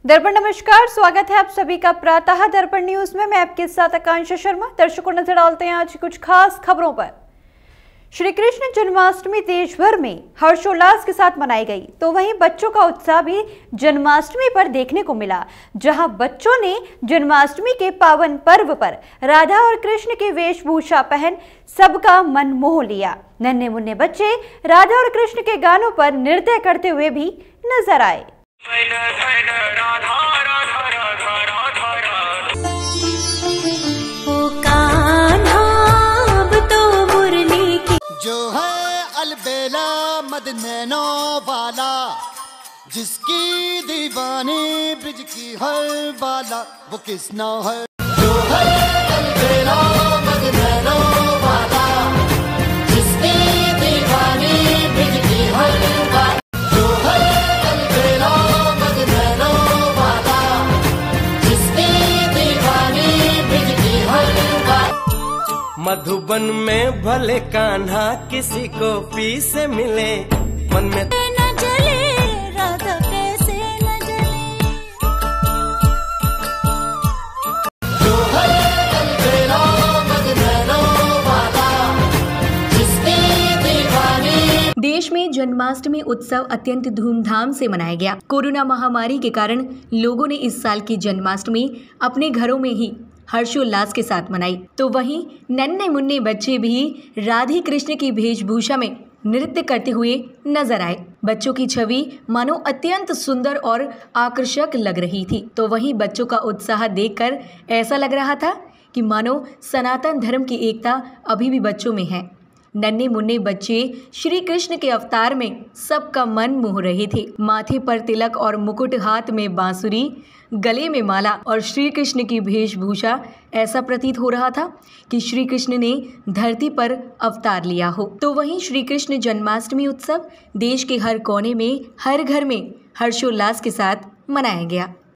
दर्पण नमस्कार, स्वागत है आप सभी का प्रातः दर्पण न्यूज में। मैं आपके साथ आकांक्षा शर्मा। दर्शकों नजर डालते हैं आज कुछ खास खबरों पर। श्री कृष्ण जन्माष्टमी देश भर में हर्षोल्लास के साथ मनाई गई, तो वहीं बच्चों का उत्साह भी जन्माष्टमी पर देखने को मिला, जहां बच्चों ने जन्माष्टमी के पावन पर्व पर राधा और कृष्ण की वेशभूषा पहन सबका मन मोह लिया। नन्हे मुन्ने बच्चे राधा और कृष्ण के गानों पर नृत्य करते हुए भी नजर आए। जो है अलबेला मद नैनो वाला, जिसकी दीवानी ब्रिज की हर बाला, वो किसना है। जो है अलबेला मद नैनो वाला, जिसकी दीवानी ब्रिज की हर बाला, जो है अलबेला मद नैनो वाला, जिसकी दीवानी ब्रिज की हर बाला। मधुबन में भले कान्हा किसी को पी से मिले, मन में न जले राधा कैसे न जले। जो है अलबेला मद नैनो वाला, जिसकी दीवानी। देश में जन्माष्टमी उत्सव अत्यंत धूमधाम से मनाया गया। कोरोना महामारी के कारण लोगों ने इस साल की जन्माष्टमी अपने घरों में ही हर्षोल्लास के साथ मनाई, तो वहीं नन्हे मुन्ने बच्चे भी राधे कृष्ण की वेशभूषा में नृत्य करते हुए नजर आए। बच्चों की छवि मानो अत्यंत सुंदर और आकर्षक लग रही थी, तो वहीं बच्चों का उत्साह देखकर ऐसा लग रहा था कि मानो सनातन धर्म की एकता अभी भी बच्चों में है। नन्हे मुन्ने बच्चे श्री कृष्ण के अवतार में सबका मन मोह रहे थे। माथे पर तिलक और मुकुट, हाथ में बांसुरी, गले में माला और श्री कृष्ण की वेशभूषा, ऐसा प्रतीत हो रहा था कि श्री कृष्ण ने धरती पर अवतार लिया हो। तो वहीं श्री कृष्ण जन्माष्टमी उत्सव देश के हर कोने में, हर घर में हर्षोल्लास के साथ मनाया गया।